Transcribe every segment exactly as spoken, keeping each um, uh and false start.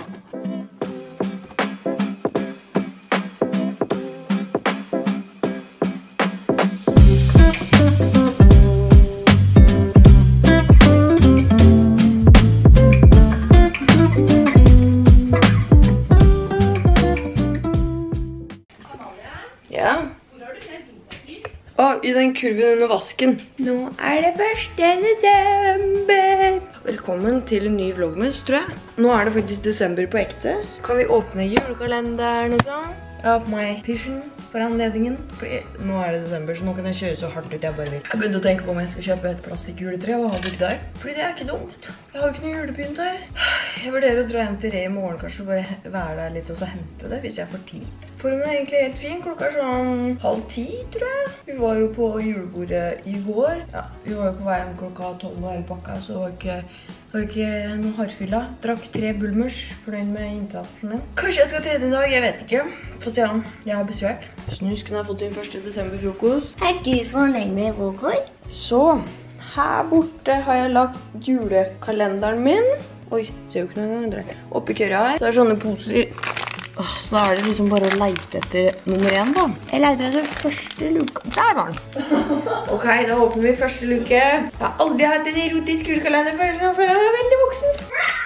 Og i den kurven under vasken. Nå er det første desember. Velkommen til en ny vlogmas, tror jeg. Nå er det faktisk desember på ekte. Så kan vi åpne julekalenderen og sånn. Jeg har på meg pysjen for anledningen. Fordi nå er det desember, så nå kan jeg kjøre så hardt ut jeg bare vil. Jeg begynte å tenke på om jeg skal kjøpe et plastikkjuletre og ha det ikke der. Fordi det er ikke dumt. Jeg har jo ikke noe julepynt her. Jeg vurderer å dra hjem til Re i morgen kanskje, og bare være der litt og så hente det hvis jeg får tid. Formen er egentlig helt fin. Klokka er sånn halv ti, tror jeg. Vi var jo på julebordet i går. Ja, vi var jo på vei hjem klokka tolv og hele pakka, så det var ikke, det var ikke noe hardfylla. Drakk tre bulmers, fornøyd med innsatsen min. Kanskje jeg skal trene i dag, jeg vet ikke. Få se om jeg har besøk. Snusken har fått sin første desember frokost. Er du fornøyd med frokost? Så, her borte har jeg lagt julekalenderen min. Oi, ser jo ikke noe engang. Oppi køra her. Så er sånne poser. Så da er det liksom bare å leite etter nummer én da. Jeg leter etter første luka. Der var den. Ok, da åpner vi første luke. Jeg har aldri hatt en erotisk julekalender før, så nå føler jeg meg veldig voksen.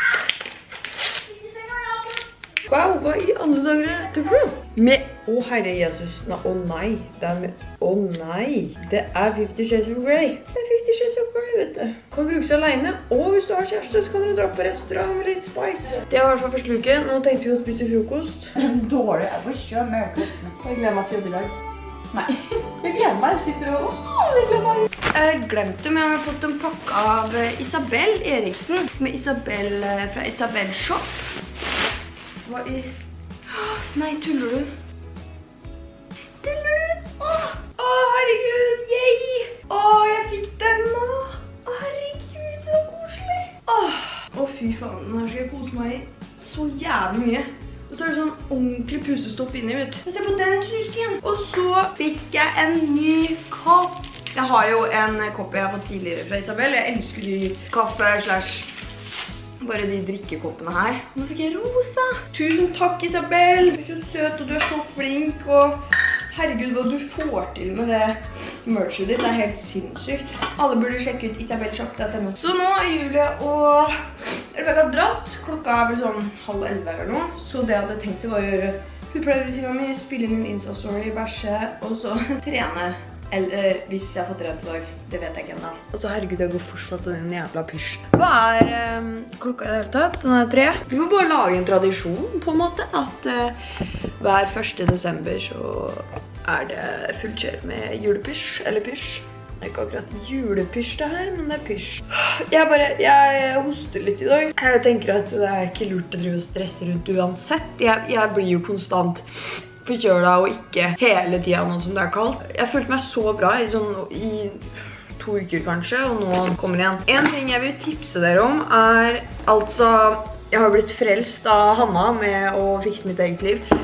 Wow, hva i alle dager er dette for noe? Med, å herre Jesus, å oh, nei, det er med, å oh, nei, det er Fifty Shades of Grey. Det er Fifty Shades of Grey, vet du. Kan brukes alene, og hvis du har kjæreste, så kan du dra på restaurant med litt spice. Det var i hvert fall første luke, nå tenkte vi å spise frokost. Dårlig, jeg får kjøre med kosten. Jeg glemmer meg ikke jobb i dag. Nei, jeg glemmer meg, jeg sitter og, åh, jeg glemmer meg. Jeg glemte, men jeg har fått en pakke av Isabel Eriksen, med Isabel fra Isabel Shop. Hva i... Nei, tuller du? Tuller du? Åh, åh herregud, yay! Åh, jeg fikk den nå! Åh, herregud, så koselig! Åh, åh fy faen, den her skal jeg kose meg i så jævlig mye. Og så er det sånn ordentlig pustestoff inni, vet du. Men se på den snusken! Og så fikk jeg en ny kopp. Jeg har jo en kopp jeg har fått tidligere fra Isabel. Jeg elsker de kaffe slash... bare de drikkekoppene her. Nå fikk jeg rosa. Tusen takk, Isabel. Du er så søt, og du er så flink, og herregud, hva du får til med det merchet ditt. Det er helt sinnssykt. Alle burde sjekke ut isabel shop punktum no. Så nå er Julie og Rebecca dratt. Klokka er vel sånn halv elleve eller noe. Så det jeg hadde tenkt var å gjøre hudpleierrutinen min, spille inn en Insta-story, bæsje, og så trene. Eller hvis jeg har fått redd i dag, det vet jeg ikke ennå. Altså herregud, jeg går fortsatt til den jævla pysj. Hva er um, klokka i det hele tatt? Den er tre. Vi må bare lage en tradisjon på en måte, at uh, hver første desember så er det fullt kjør med julepysj, eller pysj. Det er ikke akkurat julepysj det her, men det er pysj. Jeg bare, jeg hoster litt i dag. Jeg tenker at det er ikke lurt å drive og stresse rundt uansett. Jeg, jeg blir jo konstant forkjøla og ikke hele tiden nå som det er kaldt. Jeg følte meg så bra i, sånn, i to uker kanskje, og nå kommer det igjen. En ting jeg vil tipse dere om er, altså, jeg har blitt frelst av Hanna med å fikse mitt eget liv.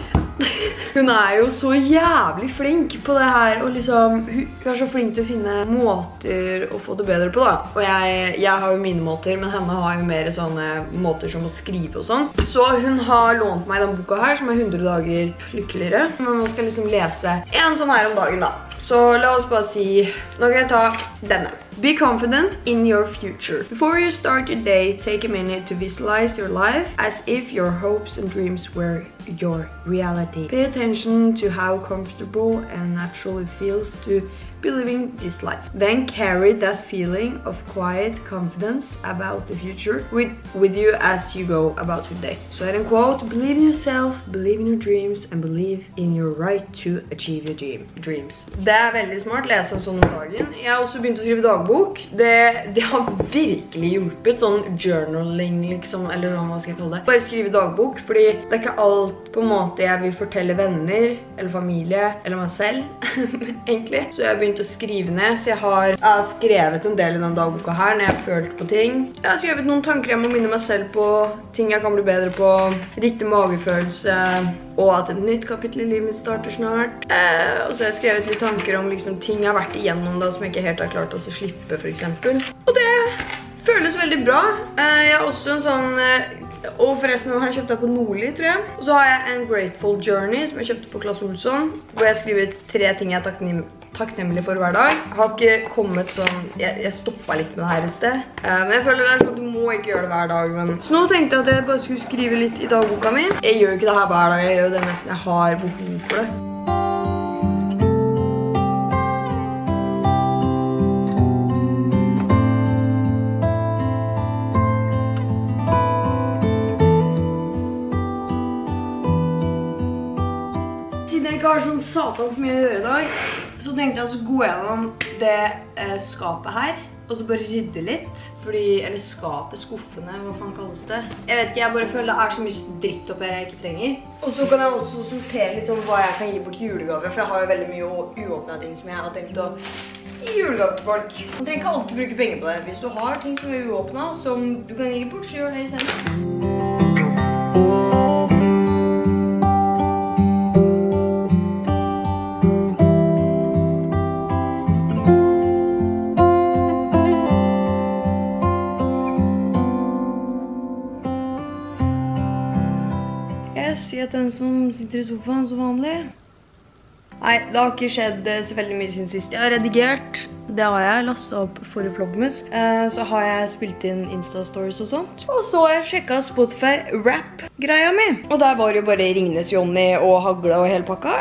Hun er jo så jævlig flink på det her, og liksom, hun er så flink til å finne måter å få det bedre på da. Og jeg, jeg har jo mine måter, men henne har jo mer sånne måter som å skrive og sånn. Så hun har lånt meg den boka her, som er hundre dager lykkeligere. Men man skal liksom lese en sånn her om dagen da. Så la oss bare si, nå kan jeg ta denne. Be confident in your future. Before you start your day, take a minute to visualize your life as if your hopes and dreams were your reality. Pay attention to how comfortable and natural it feels to be living this life. Then carry that feeling of quiet confidence about the future with, with you as you go about your day. Så er det en quote, believe in yourself, believe in your dreams, and believe in your right to achieve your dream, dreams. Det er veldig smart, lese en sånn om dagen. Jeg har også begynt å skrive dagbok. Det, det har virkelig hjulpet, sånn journaling liksom, eller hva skal jeg kalle det. Bare skrive dagbok, fordi det er ikke alt på en måte jeg vil fortelle venner, eller familie, eller meg selv, egentlig. Så jeg har begynt å skrive ned, så jeg har, jeg har skrevet en del i den dagboka her når jeg har følt på ting. Jeg har skrevet noen tanker jeg må minne meg selv på, ting jeg kan bli bedre på, riktig magefølelse, og at et nytt kapittel i livet mitt starter snart. Eh, og så har jeg skrevet litt tanker om liksom, ting jeg har vært igjennom da, som jeg ikke helt har klart å slippe, for eksempel. Og det føles veldig bra. Eh, jeg har også en sånn eh, Og forresten, den her kjøpte jeg på Nordli, tror jeg. Og så har jeg en Grateful Journey som jeg kjøpte på Claes Olsson, hvor jeg skriver tre ting jeg er takknemlig takknemlig for hver dag. Jeg har ikke kommet sånn, jeg, jeg stoppet litt med det her i sted. Uh, men jeg føler det er sånn at du må ikke gjøre det hver dag. Men... Så nå tenkte jeg at jeg bare skulle skrive litt i dagboka mi. Jeg gjør ikke det her hver dag, jeg gjør det mest når jeg har behov for det. Siden jeg ikke har sånn satans mye å gjøre i dag, så tenkte jeg å gå gjennom det eh, skapet her, og så bare rydde litt. Fordi, eller skapet, skuffene, hva faen kalles det? Jeg vet ikke, jeg bare føler det er så mye dritt oppi her jeg ikke trenger. Og så kan jeg også sortere litt sånn hva jeg kan gi bort julegave, for jeg har jo veldig mye uåpnet ting som jeg har tenkt å gi julegave til folk. Man trenger ikke alltid bruke penger på det. Hvis du har ting som er uåpnet, som du kan gi bort, så gjør det i stedet. Jeg er den som sitter i sofaen så vanlig. Nei, det har ikke skjedd så veldig mye siden sist. Jeg har redigert, det har jeg lastet opp forrige vlogmas. Så har jeg spilt inn Insta-stories og sånt. Og så har jeg sjekket Spotify-rap-greia mi. Og der var jo bare Ringnes Johnny og Hagle og hele pakka.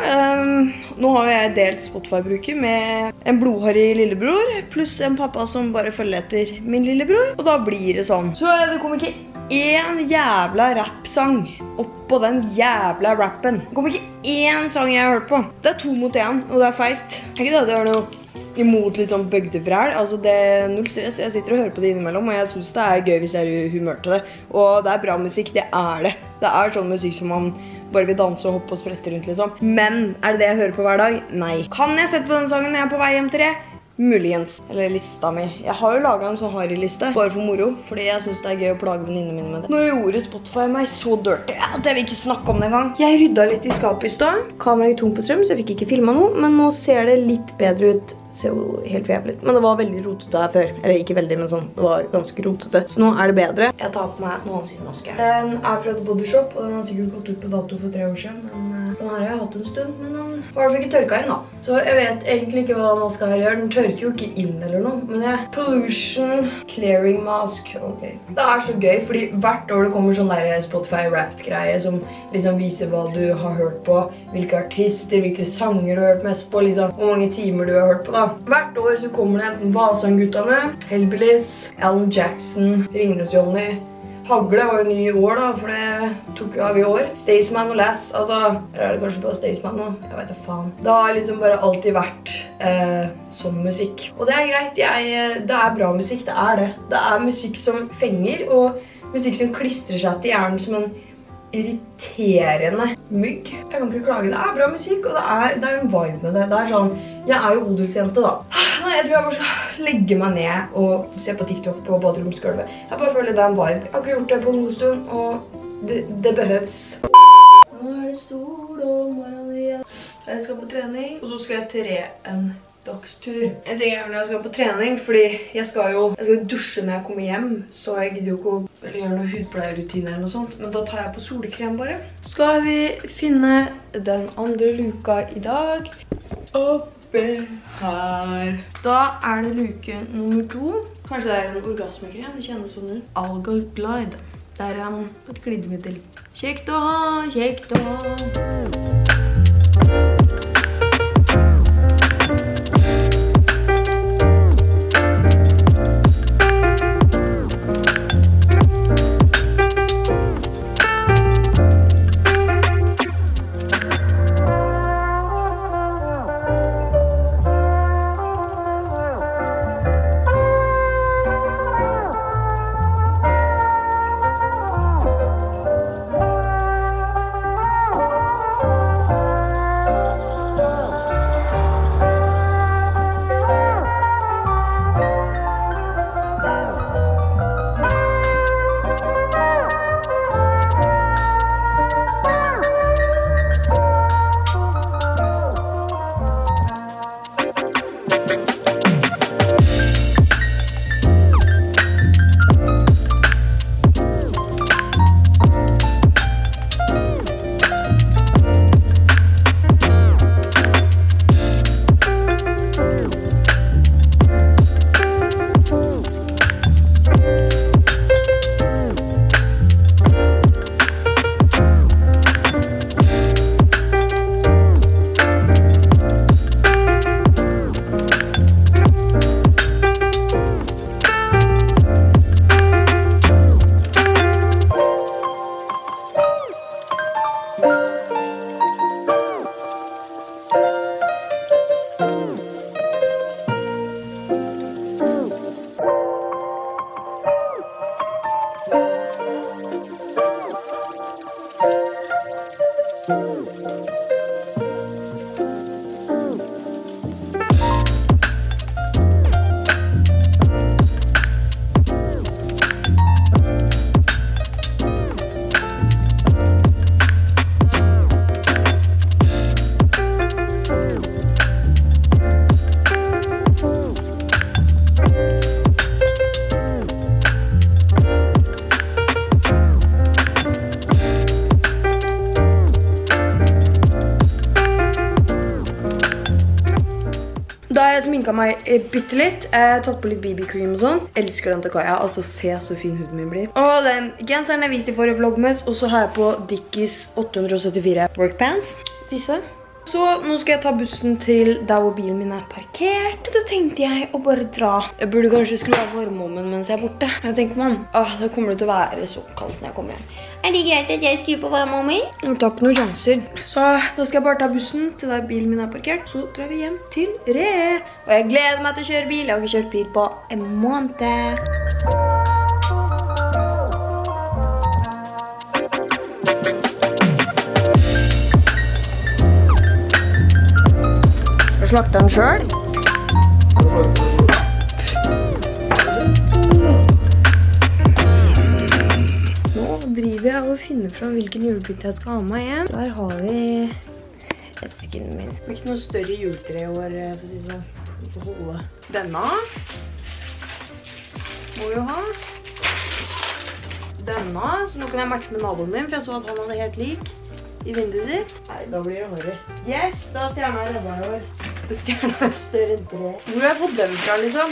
Nå har jeg delt Spotify-bruker med en blodharrig lillebror, pluss en pappa som bare følger etter min lillebror. Og da blir det sånn. Så det kommer ikke en jævla rap-sang oppå den jævla rappen. Det kommer ikke én sang jeg har hørt på. Det er to mot én, og det er feigt. Jeg ikke da, det er noe imot litt sånn bøgdefræl. Altså, det er null stress. Jeg sitter og hører på det innimellom, og jeg synes det er gøy hvis jeg er i humør til det. Og det er bra musikk, det er det. Det er sånn musikk som man bare vil danse og hoppe og sprette rundt liksom. Men er det det jeg hører på hver dag? Nei. Kan jeg sette på den sangen når jeg er på vei hjem til det? Muligens. Eller lista mi. Jeg har jo laget en sånn Harry-liste, bare for moro, fordi jeg synes det er gøy å plage venninnene mine med det. Nå gjorde Spotify meg så dirty at jeg vil ikke snakke om det en gang. Jeg rydda litt i skapet i stad. Kameraet gikk tom for strøm, så jeg fikk ikke filmet noe, men nå ser det litt bedre ut. Det ser jo helt jævlig ut. Men det var veldig rotete her før. Eller ikke veldig, men sånn. Det var ganske rotete. Så nå er det bedre. Jeg tar på meg noen ansiktsmaske. Den er fra The Body Shop, og den har sikkert gått ut på dato for tre år siden. Men den her har jeg hatt en stund, men den har i hvert fall ikke tørket inn da. Så jeg vet egentlig ikke hva maska her gjør. Den tørker jo ikke inn eller noe. Men jeg... Pollution Clearing Mask. Ok. Det er så gøy, fordi hvert år det kommer sånn der Spotify-Wrapped-greie som liksom viser hva du har hørt på, hvilke artister, hvilke sanger du har hørt mest på, liksom, hvor mange timer du har hørt på da. Hvert år så kommer det enten Vasan-guttene, Hellbillies, Alan Jackson, Ringnes Johnny. Hagle var jo ny i år da, for det tok jo av i år. Staysman og Lass, altså, eller er det kanskje bare Staysman nå? Jeg vet da faen. Det har liksom bare alltid vært eh, sånn musikk. Og det er greit, jeg, det er bra musikk, det er det. Det er musikk som fenger, og musikk som klistrer seg til hjernen som en irriterende mygg. Jeg kan ikke klage, det er bra musikk, og det er, det er en vibe med det. Det er sånn, jeg er jo odelsjente da. Nei, jeg tror jeg bare skal legge meg ned og se på TikTok på baderomsgulvet. Jeg bare føler det er en vibe. Jeg har ikke gjort det på noen stund, og det, det behøves. Nå er det sol og morgenen igjen. Jeg skal på trening, og så skal jeg tre en dagstur. En ting er når jeg skal på trening, fordi jeg skal jo jeg skal dusje når jeg kommer hjem, så jeg gidder jo ikke å eller gjøre noe hudpleierrutine eller noe sånt, men da tar jeg på solkrem bare. Så skal vi finne den andre luka i dag. Oppe her. Da er det luke nummer to. Kanskje det er en orgasmekrem, det kjennes sånn ut. Alga Glide. Det er um, et glidemiddel. Kjekt å ha, kjekt å ha. sminket meg eh, bitte litt. Jeg har tatt på litt B B cream og sånn. Jeg elsker den til Kaja. Altså, se så fin huden min blir. Og den genseren jeg viste i forrige vlogmas. Og så har jeg på Dickies åtte hundre syttifire workpants. Disse. Så nå skal jeg ta bussen til der hvor bilen min er parkert. Og da tenkte jeg å bare dra. Jeg burde kanskje skru av varmeovnen mens jeg er borte. Jeg tenker man, åh, da kommer det til å være så kaldt når jeg kommer hjem. Er det greit at jeg skrur på varmeovnen? Jeg tar ikke noen sjanser. Så da skal jeg bare ta bussen til der bilen min er parkert. Så drar vi hjem til Re. Og jeg gleder meg til å kjøre bil. Jeg har ikke kjørt bil på en måned. Slakter den selv. Nå driver jeg og finner frem hvilken julepynt jeg skal ha med hjem. Der har vi esken min. Det er ikke noe større juletre i år, for å si det sånn. Vi får holde denne. Må jo ha. Denne, så nå kan jeg matche med naboen min, for jeg så at han hadde helt lik i vinduet sitt. Nei, da blir det håret. Yes, da stjerna jeg redda i år. Stjerna er større enn tre. Hvor har jeg fått den fra, liksom?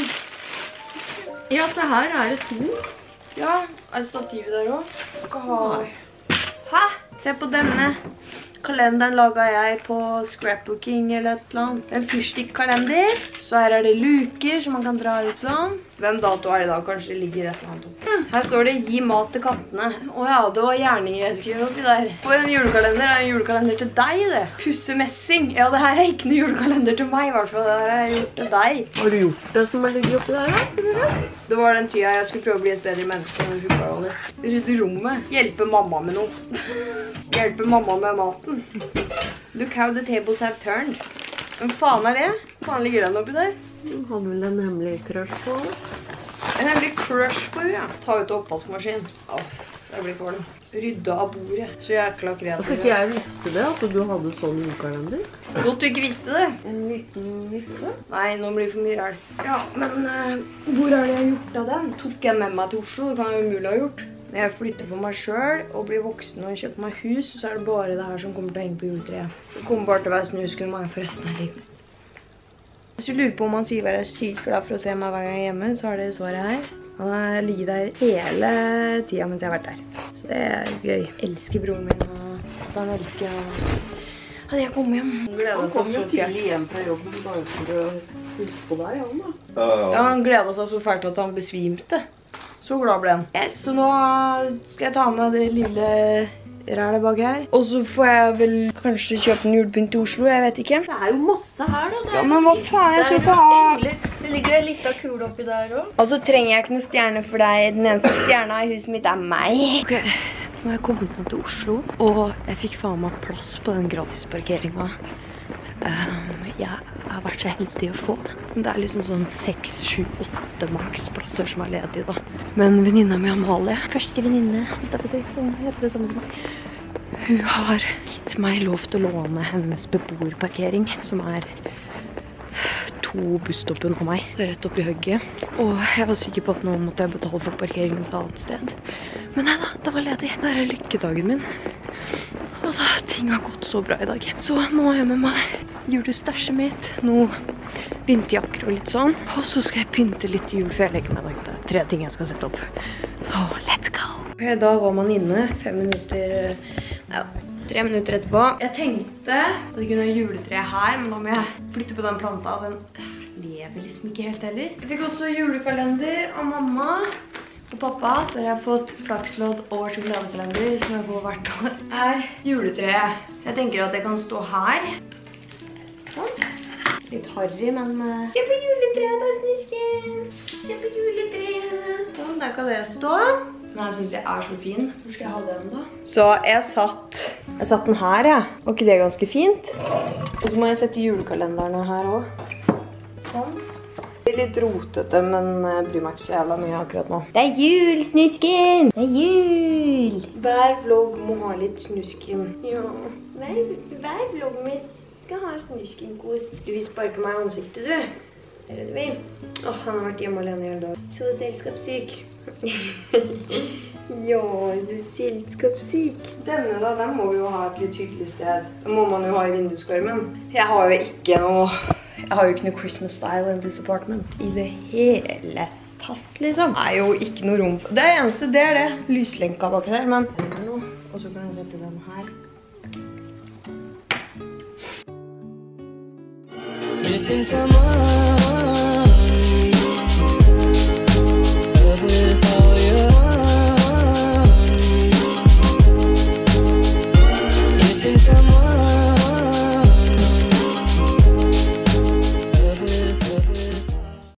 Ja, så her er det to. Ja, er det stativet der også? Hva har... Hæ? Se på denne. Kalenderen laget jeg på scrapbooking eller et eller annet. En fyrstikkalender. Så her er det luker som man kan dra ut sånn. Hvem dato er det da? Kanskje det ligger et eller annet opp. Her står det gi mat til kattene. Åja, det var gjerninger jeg skulle gjøre oppi der. For en julekalender er en julekalender til deg, det. Pussemessing. Ja, det her er ikke noe julekalender til meg, i hvert fall. Det her har jeg gjort til deg. Har du gjort det som er ligger oppi der, da? Det var den tida jeg skulle prøve å bli et bedre menneske enn sjukealder. Rydde rommet. Hjelpe mamma med noe. Hjelpe mamma med maten. Look how the tables have turned. Hvem faen er det? Hva faen ligger den oppi der? Du hadde vel en hemmelig crush på det? En hemmelig crush på henne, ja. Ta ut oppvaskmaskin. Åh, jeg blir for den. Rydde av bordet. Så jækla kreativ. At ikke jeg visste det, at du hadde sånn julekalender. Godt du ikke visste det. En liten visse. Nei, nå blir det for mye ræl. Ja, men uh, hvor er det jeg har gjort av den? Tok jeg med meg til Oslo? Det kan jeg umulig ha gjort. Når jeg flytter for meg selv og blir voksen og kjøper meg hus, så er det bare det her som kommer til å henge på juletreet. Det kommer bare til å være snusken meg for resten av livet. Hvis du lurer på om han sier hva jeg er sykt glad for å se meg hver gang jeg er hjemme, så har det svaret her. Han har ligget der hele tiden mens jeg har vært der. Så det er gøy. Jeg elsker broren min, og han elsker at jeg kommer hjem. Han kom jo tidlig hjem fra jobben bare for å huske på deg, han da. Ja, han gledet seg så fælt at han besvimte. Så glad ble han. Yes, så nå skal jeg ta med det lille rælet bak her. Og så får jeg vel kanskje kjøpe en julepynt i Oslo, jeg vet ikke. Det er jo masse her da. Ja, men hva faen, jeg skal ikke ha... Det ligger en liten kul oppi der også. Og så trenger jeg ikke noen stjerne for deg. Den eneste stjerna i huset mitt er meg. Ok, nå har jeg kommet meg til Oslo, og jeg fikk faen meg plass på den gratisparkeringen. Um, jeg har vært så heldig å få. Det er liksom sånn seks, sju, åtte maksplasser som er ledige da. Men venninna mi Amalie, første venninne, som heter det samme som meg, hun har gitt meg lov til å låne hennes beboerparkering, som er to busstoppen av meg. Det er rett opp i høgget. Og jeg var sikker på at nå måtte jeg betale for parkeringen et annet sted. Men nei da, det var ledig. Det er lykkedagen min. Og da, ting har gått så bra i dag. Så nå er jeg med meg julestasjet mitt, noe vinterjakker og litt sånn. Og så skal jeg pynte litt jul, for jeg legger meg dag. Det er tre ting jeg skal sette opp. Så, let's go! Ok, da var man inne. Fem minutter... Ja, tre minutter etterpå. Jeg tenkte at jeg kunne ha juletre her, men da må jeg flytte på den planta. Den lever liksom ikke helt heller. Jeg fikk også julekalender av mamma og pappa. Der har jeg fått flakslodd og sjokoladekalender som jeg får hvert år. Her, juletreet. Jeg tenker at jeg kan stå her. Sånn. Litt harry, men... Se på juletreet da, snusken! Se på juletreet! Sånn, der kan det stå. Den her synes jeg er så fin. Hvor skal jeg ha den da? Så jeg satt... Jeg satt den her, ja. Var ikke det ganske fint? Og så må jeg sette julekalenderne her også. Sånn. Det er litt rotete, men jeg bryr meg ikke så jævla mye akkurat nå. Det er jul, snusken! Det er jul! Hver vlogg må ha litt snusken. Ja, hver, hver vlogg mitt skal ha snuskenkos. Du vil sparke meg i ansiktet, du. Er det du vil? Åh, han har vært hjemme alene hele dag. Så selskapssyk. Ja, du er selskapssyk. Denne da, den må vi jo ha et litt hyggelig sted. Den må man jo ha i vinduskarmen. Jeg har jo ikke noe Jeg har jo ikke noe Christmas style in this apartment i det hele tatt, liksom. Det er jo ikke noe rom for. Det eneste, det er det. Lyslenka bak der, men... Og så kan jeg sette den her. Missing someone